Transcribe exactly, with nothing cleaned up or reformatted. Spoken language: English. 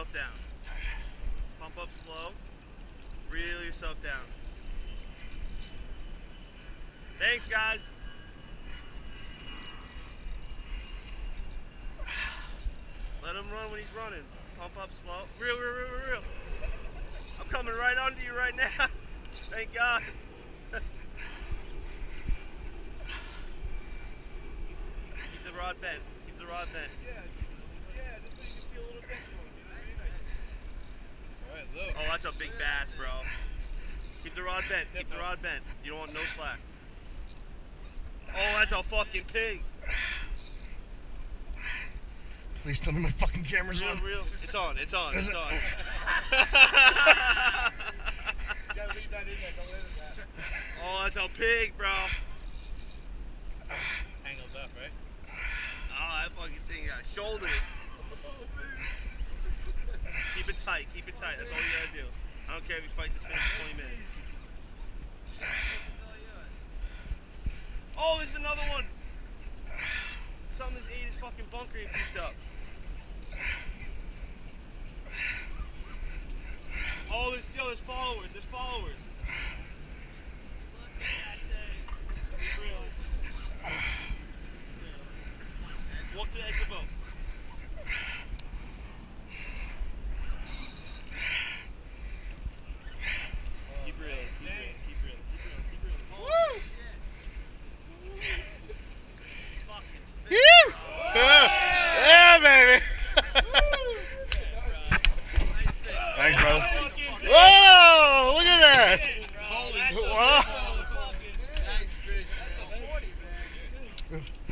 yourself down. Pump up slow. Reel yourself down. Thanks, guys. Let him run when he's running. Pump up slow. Reel, reel, reel, reel, reel. I'm coming right onto you right now. Thank God. Keep the rod bent. Keep the rod bent. Yeah, yeah, just so you can feel a little bit more, you know what I mean? Alright, look. Oh, that's a big bass, bro. Keep the rod bent. Keep the rod bent. You don't want no slack. Oh, that's a fucking pig. Please tell me my fucking camera's Real, on. real. It's on. It's on. It's on. You gotta leave that in there. Don't let it that. Oh, that's a pig, bro. Angles up, right? Oh, that fucking thing got shoulders. Keep it tight. Keep it tight. That's all you gotta do. I don't care if you fight this thing for twenty minutes. Oh, there's another one. Something's ate his fucking bunker he picked up. Oh, there's, yo, there's followers. There's followers. Look at that thing. Really. Walk to the edge of the boat. Keep reeling. Keep reeling. Keep reeling. Keep reeling. Keep reeling. Woo! Woo! Yeah, baby. Thanks, brother. Whoa! Look at that. Wow. Nice fish.